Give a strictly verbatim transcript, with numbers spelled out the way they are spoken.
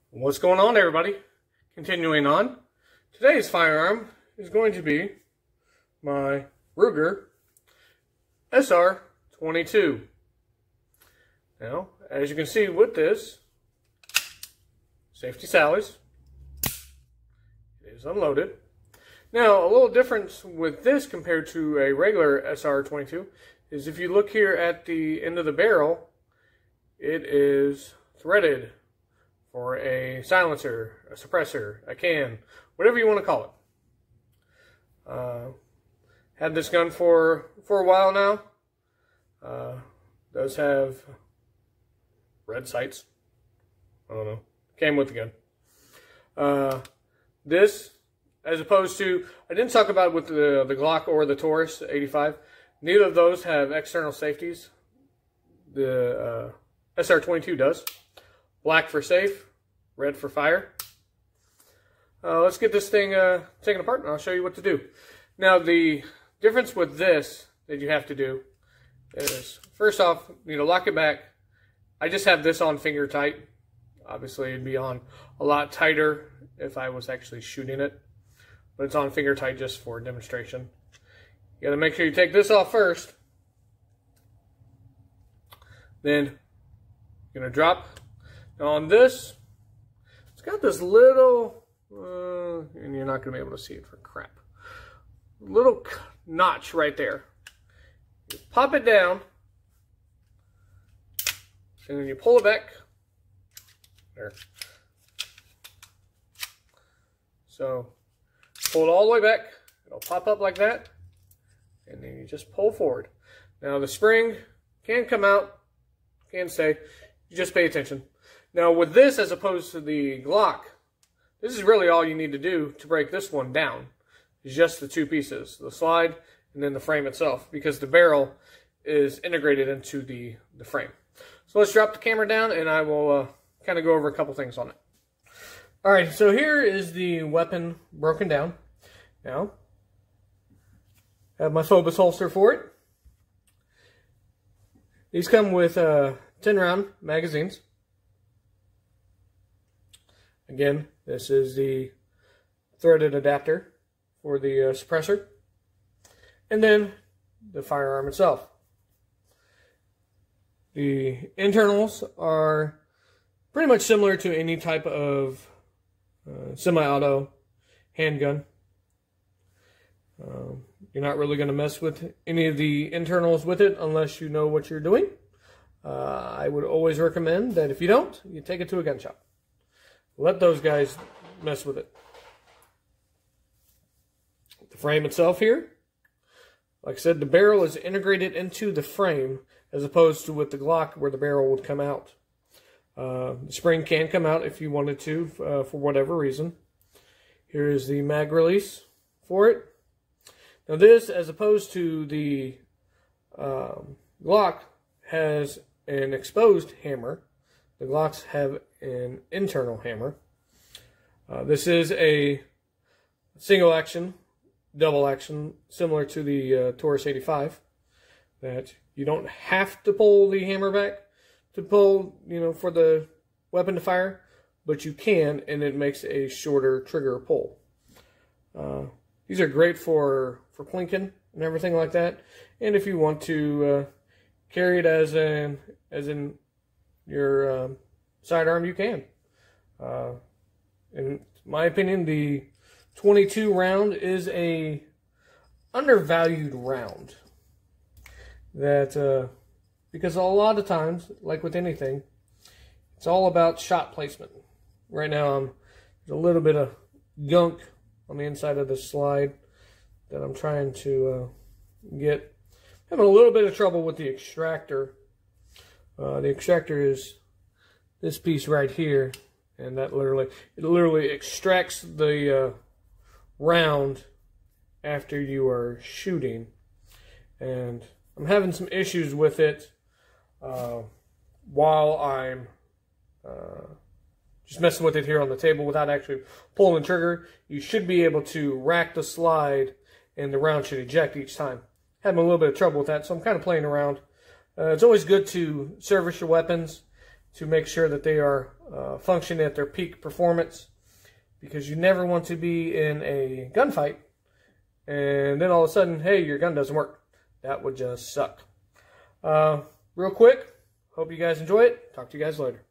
What's going on, everybody? Continuing on, today's firearm is going to be my Ruger S R twenty-two. Now, as you can see with this, safety sallies, it is unloaded. Now, a little difference with this compared to a regular S R twenty-two is if you look here at the end of the barrel, it is threaded for a silencer, a suppressor, a can, whatever you want to call it. Uh, had this gun for for a while now. Uh, does have red sights. I don't know. Came with the gun. Uh, this, as opposed to, I didn't talk about with the the Glock or the Taurus eighty-five. Neither of those have external safeties. The uh, S R twenty-two does. Black for safe, red for fire. Uh, let's get this thing uh, taken apart and I'll show you what to do. Now, the difference with this that you have to do is, first off, you need to lock it back. I just have this on finger tight. Obviously, it'd be on a lot tighter if I was actually shooting it. But it's on finger tight just for demonstration. You gotta make sure you take this off first. Then, you're gonna drop. Now on this, it's got this little, uh, and you're not going to be able to see it for crap, little notch right there. You pop it down, and then you pull it back. There. So, pull it all the way back. It'll pop up like that, and then you just pull forward. Now the spring can come out, can stay. You just pay attention. Now with this, as opposed to the Glock, this is really all you need to do to break this one down. Is just the two pieces, the slide and then the frame itself, because the barrel is integrated into the, the frame. So let's drop the camera down and I will uh, kind of go over a couple things on it. Alright, so here is the weapon broken down. Now, I have my Phobos holster for it. These come with uh, ten round magazines. Again, this is the threaded adapter for the uh, suppressor. And then the firearm itself. The internals are pretty much similar to any type of uh, semi-auto handgun. Um, you're not really going to mess with any of the internals with it unless you know what you're doing. Uh, I would always recommend that if you don't, you take it to a gun shop. Let those guys mess with it. The frame itself here, like I said, the barrel is integrated into the frame as opposed to with the Glock where the barrel would come out. Uh, the spring can come out if you wanted to uh, for whatever reason. Here is the mag release for it. Now this, as opposed to the um, Glock, has an exposed hammer. The Glocks have an internal hammer. Uh, this is a single action, double action, similar to the uh, Taurus eighty-five. That you don't have to pull the hammer back to pull, you know, for the weapon to fire, but you can, and it makes a shorter trigger pull. Uh, these are great for for plinking and everything like that. And if you want to uh, carry it as an as in your um, sidearm, you can. Uh, in my opinion, the twenty-two round is a undervalued round. That uh, because a lot of times, like with anything, it's all about shot placement. Right now, I'm, there's a little bit of gunk on the inside of the slide that I'm trying to uh, get. Having a little bit of trouble with the extractor. Uh, the extractor is this piece right here, and that literally, it literally extracts the uh, round after you are shooting. And I'm having some issues with it uh, while I'm uh, just messing with it here on the table without actually pulling the trigger. You should be able to rack the slide and the round should eject each time. Having a little bit of trouble with that, so I'm kind of playing around. Uh, it's always good to service your weapons to make sure that they are uh, functioning at their peak performance, because you never want to be in a gunfight and then all of a sudden, hey, your gun doesn't work. That would just suck. Uh, real quick, hope you guys enjoy it. Talk to you guys later.